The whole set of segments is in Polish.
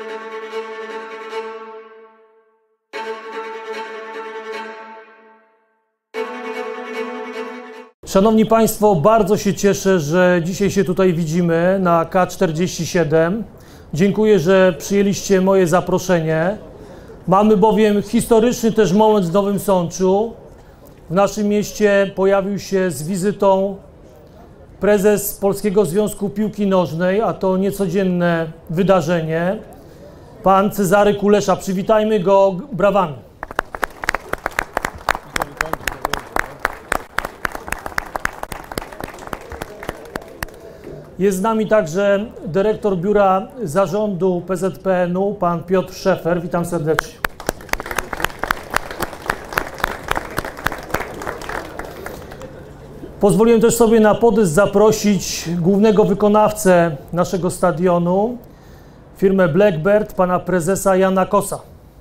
Szanowni Państwo, bardzo się cieszę, że dzisiaj się tutaj widzimy na K47. Dziękuję, że przyjęliście moje zaproszenie. Mamy bowiem historyczny też moment w Nowym Sączu. W naszym mieście pojawił się z wizytą prezes Polskiego Związku Piłki Nożnej, a to niecodzienne wydarzenie, pan Cezary Kulesza. Przywitajmy go brawami. Jest z nami także dyrektor Biura Zarządu PZPN-u, pan Piotr Szefer. Witam serdecznie. Pozwoliłem też sobie na podest zaprosić głównego wykonawcę naszego stadionu, firmę Blackbird, pana prezesa Jana Kosa.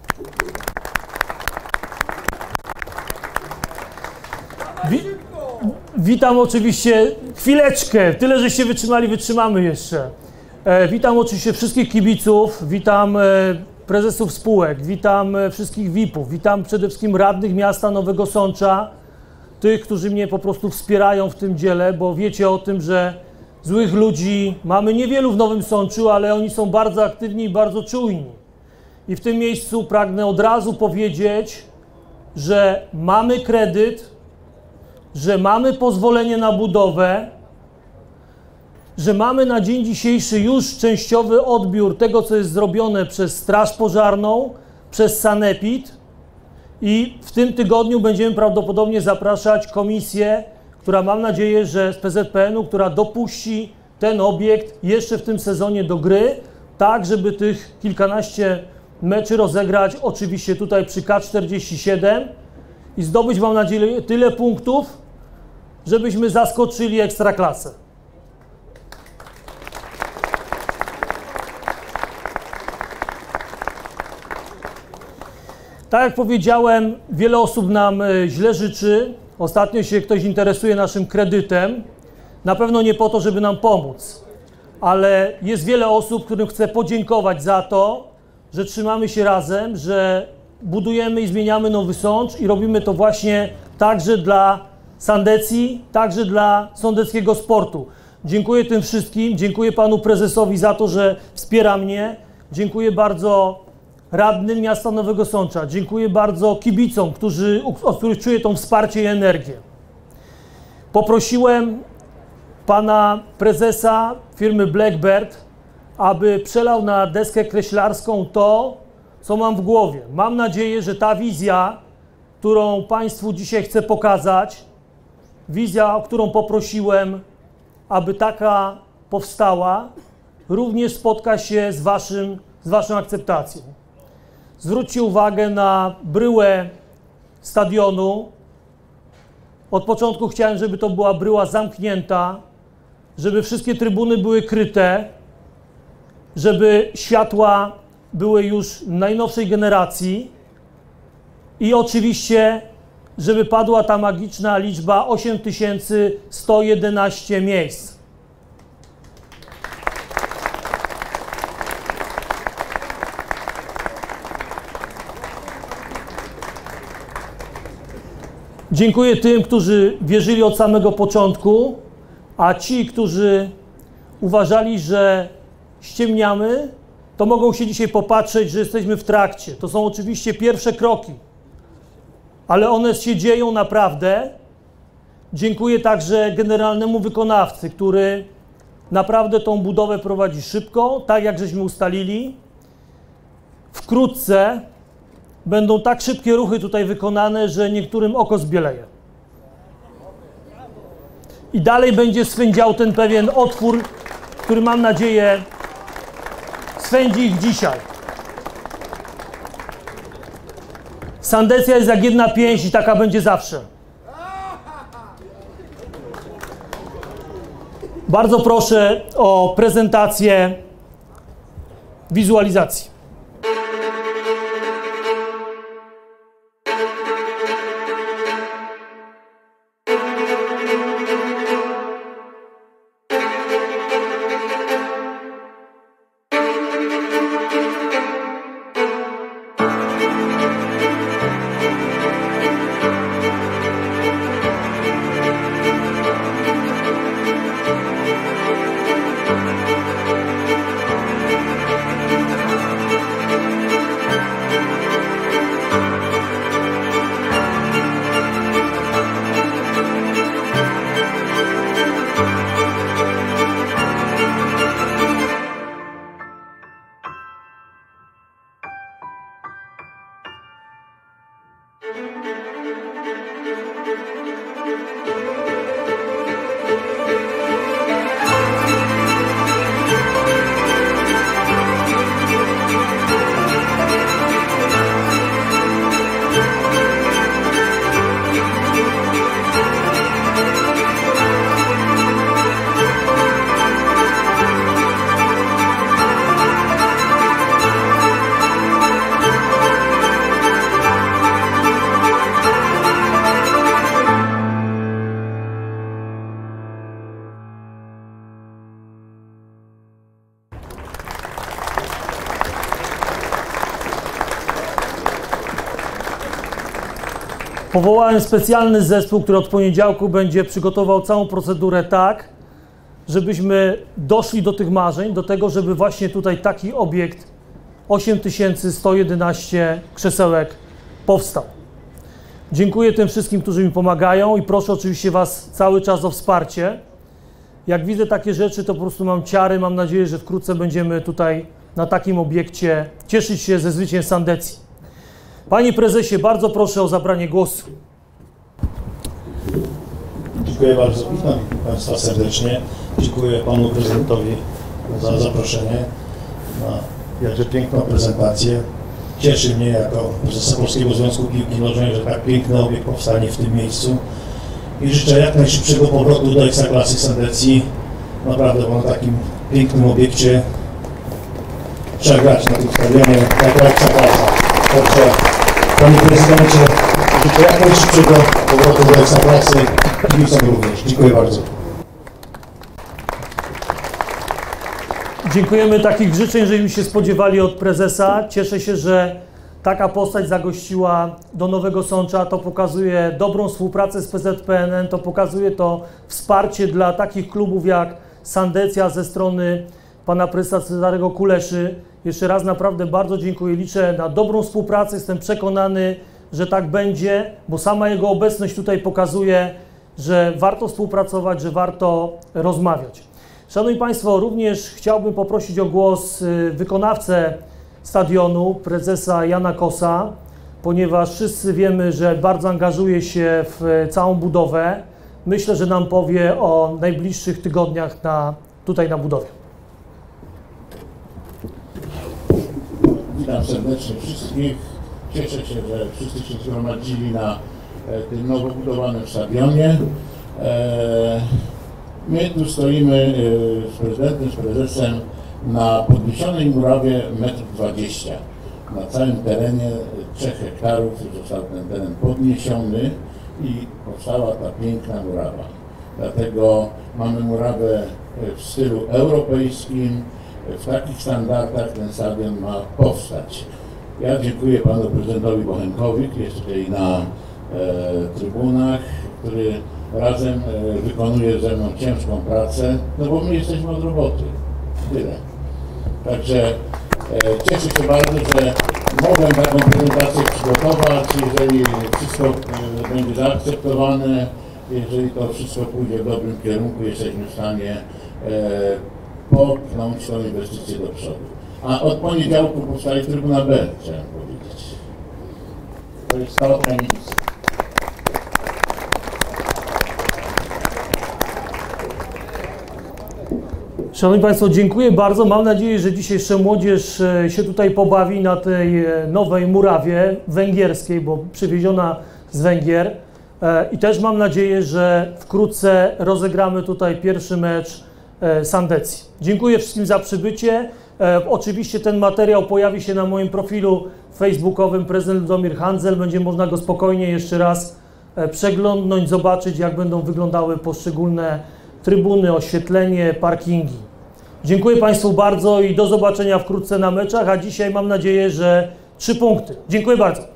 Witam oczywiście, chwileczkę, tyle żeście wytrzymali, wytrzymamy jeszcze. Witam oczywiście wszystkich kibiców, witam prezesów spółek, witam wszystkich VIP-ów, witam przede wszystkim radnych miasta Nowego Sącza, tych, którzy mnie po prostu wspierają w tym dziele, bo wiecie o tym, że złych ludzi mamy niewielu w Nowym Sączu, ale oni są bardzo aktywni i bardzo czujni. I w tym miejscu pragnę od razu powiedzieć, że mamy kredyt, że mamy pozwolenie na budowę, że mamy na dzień dzisiejszy już częściowy odbiór tego, co jest zrobione przez Straż Pożarną, przez Sanepid i w tym tygodniu będziemy prawdopodobnie zapraszać komisję, która mam nadzieję, że z PZPN-u, która dopuści ten obiekt jeszcze w tym sezonie do gry, tak żeby tych kilkanaście meczy rozegrać oczywiście tutaj przy K47 i zdobyć, mam nadzieję, tyle punktów, żebyśmy zaskoczyli Ekstraklasę. Tak jak powiedziałem, wiele osób nam źle życzy. Ostatnio się ktoś interesuje naszym kredytem. Na pewno nie po to, żeby nam pomóc, ale jest wiele osób, którym chcę podziękować za to, że trzymamy się razem, że budujemy i zmieniamy Nowy Sącz i robimy to właśnie także dla Sandecji, także dla sądeckiego sportu. Dziękuję tym wszystkim, dziękuję panu prezesowi za to, że wspiera mnie, dziękuję bardzo radnym miasta Nowego Sącza, dziękuję bardzo kibicom, od których czuję to wsparcie i energię. Poprosiłem pana prezesa firmy Blackbird, aby przelał na deskę kreślarską to, co mam w głowie. Mam nadzieję, że ta wizja, którą państwu dzisiaj chcę pokazać, wizja, o którą poprosiłem, aby taka powstała, również spotka się z waszą akceptacją. Zwróćcie uwagę na bryłę stadionu. Od początku chciałem, żeby to była bryła zamknięta, żeby wszystkie trybuny były kryte, żeby światła były już najnowszej generacji i oczywiście, żeby padła ta magiczna liczba 8111 miejsc. Dziękuję tym, którzy wierzyli od samego początku, a ci, którzy uważali, że ściemniamy, to mogą się dzisiaj popatrzeć, że jesteśmy w trakcie. To są oczywiście pierwsze kroki, ale one się dzieją naprawdę. Dziękuję także generalnemu wykonawcy, który naprawdę tą budowę prowadzi szybko, tak jak żeśmy ustalili. Wkrótce będą tak szybkie ruchy tutaj wykonane, że niektórym oko zbieleje. I dalej będzie swędział ten pewien otwór, który mam nadzieję swędzi ich dzisiaj. Sandecja jest jak jedna pięść i taka będzie zawsze. Bardzo proszę o prezentację wizualizacji. Powołałem specjalny zespół, który od poniedziałku będzie przygotował całą procedurę tak, żebyśmy doszli do tych marzeń, do tego, żeby właśnie tutaj taki obiekt 8111 krzesełek powstał. Dziękuję tym wszystkim, którzy mi pomagają i proszę oczywiście Was cały czas o wsparcie. Jak widzę takie rzeczy, to po prostu mam ciary. Mam nadzieję, że wkrótce będziemy tutaj na takim obiekcie cieszyć się ze zwycięstw Sandecji. Panie prezesie, bardzo proszę o zabranie głosu. Dziękuję bardzo. Witam Państwa serdecznie. Dziękuję Panu Prezydentowi za zaproszenie na jakże piękną prezentację. Cieszy mnie jako prezesa Polskiego Związku Piłki Nożnej, że tak piękny obiekt powstanie w tym miejscu i życzę jak najszybszego powrotu do Ekstraklasy Sandecji. Naprawdę, bo na takim pięknym obiekcie trzeba grać na tym stadionie jako Ekstraklasa. Także, Panie Prezydencie, życzę jak najszybszego powrotu do Ekstraklasy i kibicom również. Dziękuję bardzo. Dziękujemy. Takich życzeń, żeśmy się spodziewali od prezesa. Cieszę się, że taka postać zagościła do Nowego Sącza. To pokazuje dobrą współpracę z PZPN-em, to pokazuje to wsparcie dla takich klubów jak Sandecja ze strony pana prezesa Cezarego Kuleszy. Jeszcze raz naprawdę bardzo dziękuję. Liczę na dobrą współpracę. Jestem przekonany, że tak będzie, bo sama jego obecność tutaj pokazuje, że warto współpracować, że warto rozmawiać. Szanowni Państwo, również chciałbym poprosić o głos wykonawcę stadionu, prezesa Jana Kosa, ponieważ wszyscy wiemy, że bardzo angażuje się w całą budowę. Myślę, że nam powie o najbliższych tygodniach tutaj na budowie. Witam serdecznie wszystkich. Cieszę się, że wszyscy się zgromadzili na tym nowo budowanym stadionie. My tu stoimy z prezydentem, z prezesem na podniesionej murawie 1,20 m. Na całym terenie 3 hektarów został ten teren podniesiony i powstała ta piękna murawa. Dlatego mamy murawę w stylu europejskim. W takich standardach ten stadion ma powstać. Ja dziękuję panu prezydentowi Bochenkowi, który jest tutaj na trybunach, który razem wykonuje ze mną ciężką pracę, no bo my jesteśmy od roboty. Tyle. Także cieszę się bardzo, że mogłem taką prezentację przygotować. Jeżeli wszystko będzie zaakceptowane, jeżeli to wszystko pójdzie w dobrym kierunku, jesteśmy w stanie popchnąć tą inwestycję do przodu. A od poniedziałku powstaje Trybuna B, chciałem powiedzieć. To jest stała tajemnica. Szanowni Państwo, dziękuję bardzo. Mam nadzieję, że dzisiejsza młodzież się tutaj pobawi na tej nowej murawie węgierskiej, bo przywieziona z Węgier. I też mam nadzieję, że wkrótce rozegramy tutaj pierwszy mecz Sandecji. Dziękuję wszystkim za przybycie. Oczywiście ten materiał pojawi się na moim profilu facebookowym prezydent Ludomir Handzel. Będzie można go spokojnie jeszcze raz przeglądnąć, zobaczyć, jak będą wyglądały poszczególne trybuny, oświetlenie, parkingi. Dziękuję Państwu bardzo i do zobaczenia wkrótce na meczach, a dzisiaj mam nadzieję, że 3 punkty. Dziękuję bardzo.